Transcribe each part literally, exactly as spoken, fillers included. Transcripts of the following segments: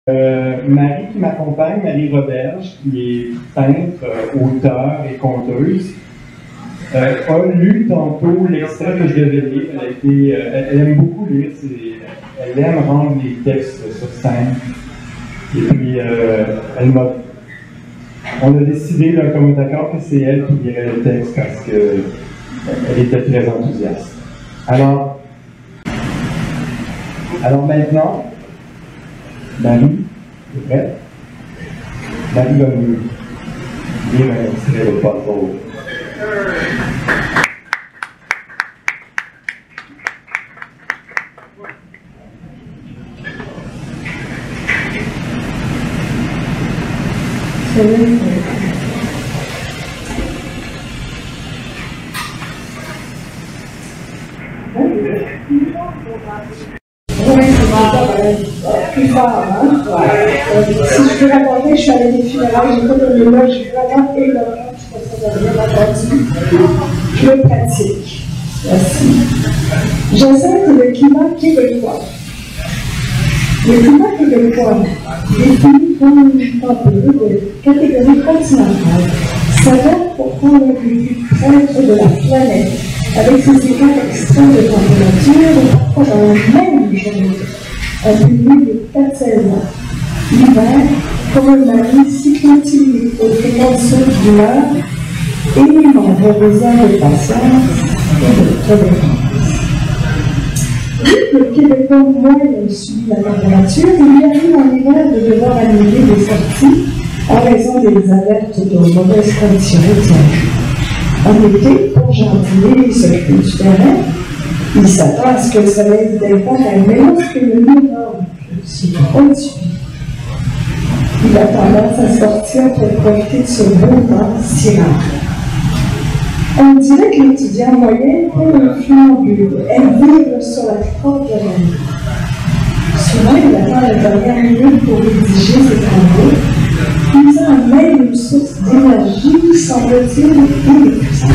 Euh, Marie qui m'accompagne, Marie Roberge, qui est peintre, euh, auteure et conteuse, euh, a lu tantôt l'extrait que je devais lire. Elle, a été, euh, elle, elle aime beaucoup lire, elle aime rendre les textes sur scène. Et puis, euh, elle m'a. On a décidé d'un commun accord que c'est elle qui lirait le texte parce qu'elle était très enthousiaste. Alors, alors maintenant, Marie, tu es prête? Marie va nous lire un extrait de Puzzle. Plus fort, hein? Ouais. Si je peux raconter, je suis allée des funérailles, j'ai fait le mémoire, j'ai vraiment énormément de choses à bien entendu. Je le pratique. Merci. J'enseigne le climat québécois. Le climat québécois, défini comme un peu de catégorie continentale, s'avère pourtant l'un des plus près de la planète, avec ses écarts extrêmes de température, et parfois dans la même journée. Un public de quatre saisons. L'hiver, comme un mari cyclotimique aux fréquences d'humeur, éminent besoin de patience et de tolérance. Vu que le Québécois moyen subit la température, il lui arrive en hiver de devoir annuler des sorties en raison des alertes de mauvaises conditions routières. En été, pour jardiner et s'occuper du terrain, il s'attend à ce que le soleil ne vienne pas calmer lorsque le énorme se produit. Il a tendance à sortir pour profiter de ce beau temps si rare. On dirait que l'étudiant moyen peut un funambule, aime vivre sur la porte de la nuit. Souvent, il attend la dernière minute pour rédiger ses travaux, puisant même une source d'énergie, semble-t-il, inépuisable.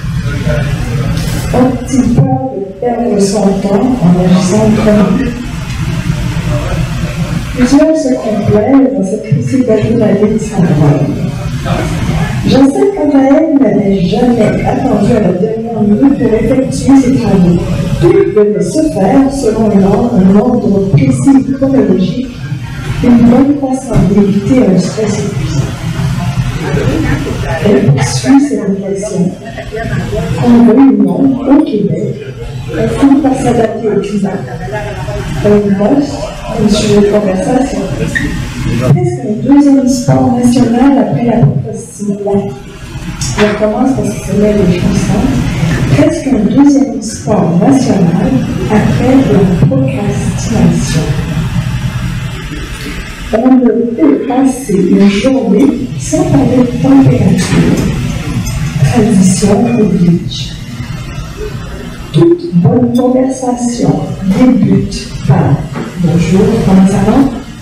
A-t-il peur de perdre son temps en agissant comme lui? Plusieurs se complaisent dans cette précipitée d'année de travail. Jacinthe, quant à elle, n'avait jamais attendu à la dernière minute pour effectuer ses travaux. Tout devait se faire selon un ordre précis et chronologique, une bonne façon d'éviter un stress épuisant. Elle poursuit ses réflexions. Qu'on veuille ou non, au Québec, on finit par s'adapter au climat. Un poste, un sujet de conversation. Qu'est-ce qu'un deuxième sport national après la procrastination? On commence parce que c'est là les choses. Qu'est-ce qu'un deuxième sport national après la procrastination? On ne peut passer une journée sans parler de température. Tradition oblige. Toute bonne conversation débute par « Bonjour, comment ça va ?»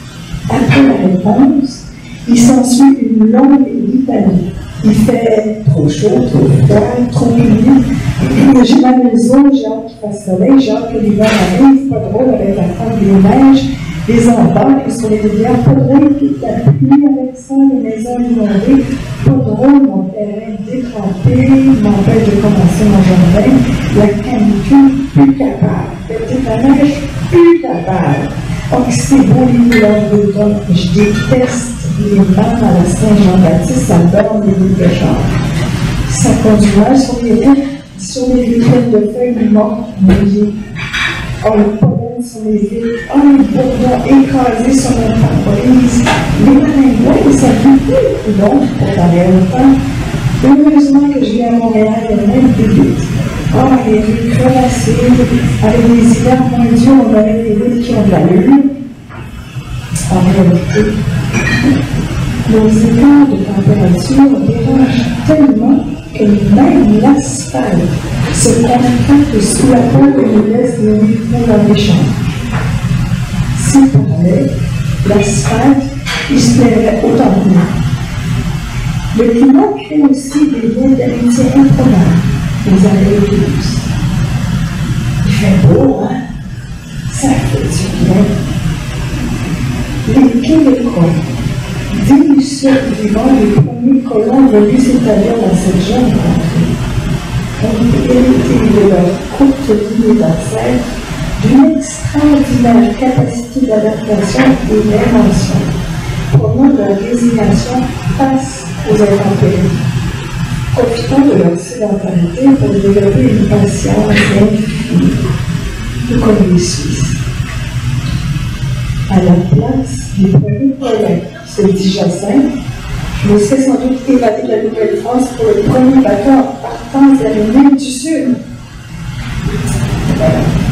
Après la réponse, il s'ensuit une longue litanie. Il fait trop chaud, trop froid, trop humide. J'ai ma maison, j'ai hâte qu'il fasse soleil, j'ai hâte que l'hiver arrive, pas drôle avec la femme des neiges. Les embarques sur les rivières, pas drôle toute la pluie avec ça, les maisons inondées, pas drôle, mon terrain détrempé, m'empêche de commencer mon jardin, la canicule, plus capable, la petite neige, plus capable. Oh, c'est beau les couleurs d'automne, je déteste les bancs à la Saint-Jean-Baptiste, ça donne les boules de char. Ça conduit sur les routes, sur les vitrines de feuilles mortes, mouillées. Oh, le pollen sur les vitres, oh, les bourdons écrasés sur mon pare-brise, les maringouins, ça fait plus long pour aller au temps. Heureusement que je viens à Montréal, il y a même des vitres. Oh, les rues crevassées, avec les hivers mondiaux, on avait des routes qui ont de l'allure. En réalité, nos écarts de température dérangent tellement que même l'asphalte se contracte sous la peau que nous laisse les micros dans les chambres. Si parlait, l'asphalte, il se plairait autant que moi. Le climat crée aussi des liens d'amitié improbables, les arrêts douces. Il fait beau, hein? Ça fait du bien. Les Québécois, dignes survivants des premiers colons venus s'établir dans cette jeune contrée, ont hérité de leur courte vie universelle d'une extraordinaire capacité d'adaptation et d'invention, prônant leur résignation face aux intempéries, profitant de leur sédentarité pour développer une patience infinie, tout comme les Suisses. À la place des premiers colons, se dit Jacinthe, je me serais sans doute évadé de la Nouvelle-France pour le premier bateau en partant vers les mers du Sud. Voilà.